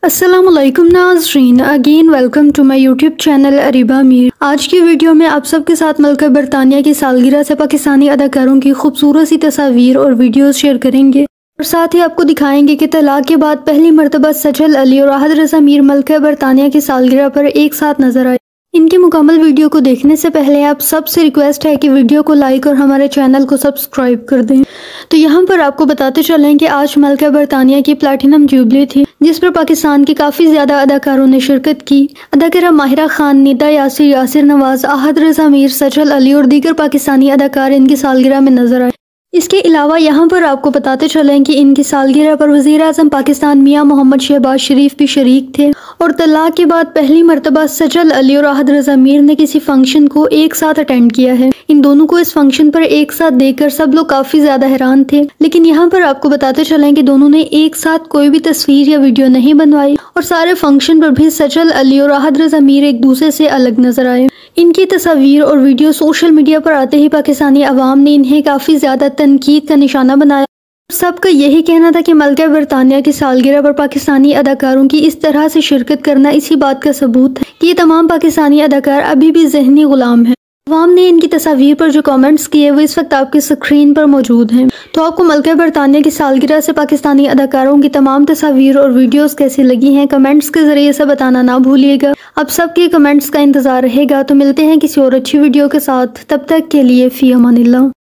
السلام علیکم ناظرین، again welcome to my YouTube channel Areeba Mir. آج کی ویڈیو میں آپ سب کے ساتھ ملکہ برطانیہ کی سالگرہ سے پاکستانی اداکاروں کی خوبصورت سی تصاویر اور ویڈیوز شیئر کریں گے، اور ساتھ ہی آپ کو دکھائیں گے کہ طلاق کے بعد پہلی مرتبہ سجل علی اور احد رضا میر ملکہ برطانیہ کی سالگرہ پر ایک ساتھ نظر آئے۔ ان کی مکمل ویڈیو کو دیکھنے سے پہلے آپ سب سے ریکویسٹ ہے کہ ویڈیو کو لائک اور ہمارے چینل کو سبسکرائب کر دیں۔ تو یہاں پر آپ کو بتاتے چلیں کہ آج ملکہ برطانیہ کی پلیٹینم جوبلی تھی، جس پر پاکستان کی کافی زیادہ اداکاروں نے شرکت کی۔ اداکارہ ماہرہ خان، ندا یاسر، یاسر نواز، احد رضا میر، سجل علی اور دیگر پاکستانی اداکار ان کی سالگرہ میں نظر آئے۔ اس کے علاوہ یہاں پر آپ کو بتاتے چلیں کہ ان کی سالگرہ پر وزیر اعظم پاکستان میاں محمد شہباز شریف بھی شریک تھے، اور طلاق کے بعد پہلی مرتبہ سجل علی اور احد رضا میر نے کسی فنکشن کو ایک ساتھ اٹینڈ کیا ہے۔ ان دونوں کو اس فنکشن پر ایک ساتھ دیکھ کر سب لوگ کافی زیادہ حیران تھے، لیکن یہاں پر آپ کو بتاتے چلیں کہ دونوں نے ایک ساتھ کوئی بھی تصویر یا ویڈیو نہیں بنوائی، اور سارے فنکشن پر بھی سجل علی اور احد رضا میر ایک دوسرے سے الگ نظر آئے۔ ان کی تصاویر اور ویڈیو سوشل میڈیا پر آتے ہی پاکستانی عوام نے انہیں کافی زیادہ تنقید کا نشانہ بنایا۔ سب کا یہی کہنا تھا کہ ملکہ برطانیہ کی سالگرہ پر پاکستانی اداکاروں کی اس طرح سے شرکت کرنا اسی بات کا ثبوت ہے کہ یہ تمام پاکستانی اداکار ابھی بھی ذہنی غلام ہیں۔ عوام نے ان کی تصاویر پر جو کامنٹس کیے وہ اس وقت آپ کی سکرین پر موجود ہیں۔ تو آپ کو ملکہ برطانیہ کی سالگرہ سے پاکستانی اداکاروں کی تمام تصاویر اور ویڈیوز کیسی لگی ہیں، کمنٹس کے ذریعے سے بتانا نہ بھولیے گا۔ اب سب کے کمنٹس کا انتظار رہے گا۔ تو ملتے ہیں کسی اور اچھی ویڈیو کے ساتھ، تب تک کے لیے فی امان اللہ۔